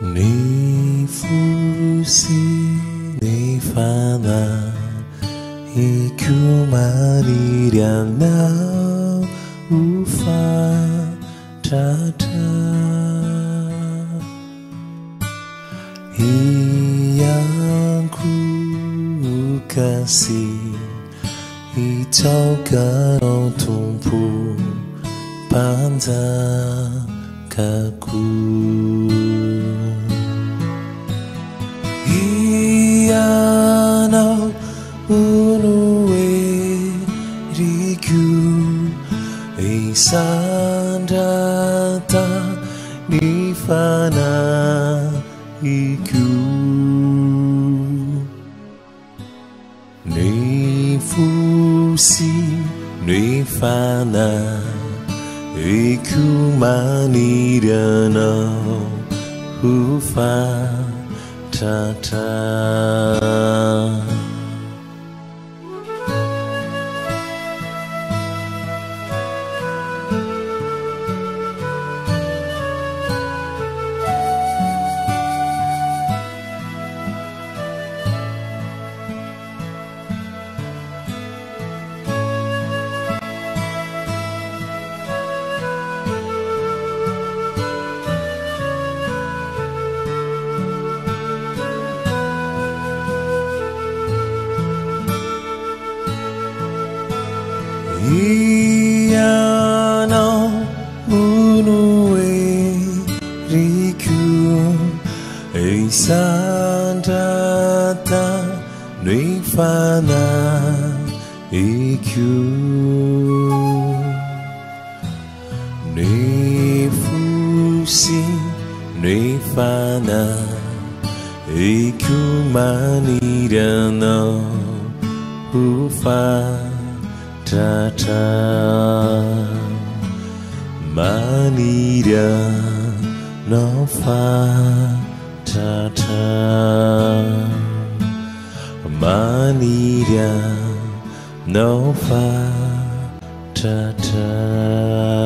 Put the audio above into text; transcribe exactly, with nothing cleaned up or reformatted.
你呼吸，你发那，一股马力量那无法查查，一样苦kasih，一朝个痛苦伴着kaku。Iyanau unuwe riku isan datang di fana iku ni fusi ni fana iku mani dana hufa ta ta Iyanau unuwe riku isan datang ni fana iku ni fusi ni fana iku mani dana ufa ta ta manira no fa ta ta manira no fa ta ta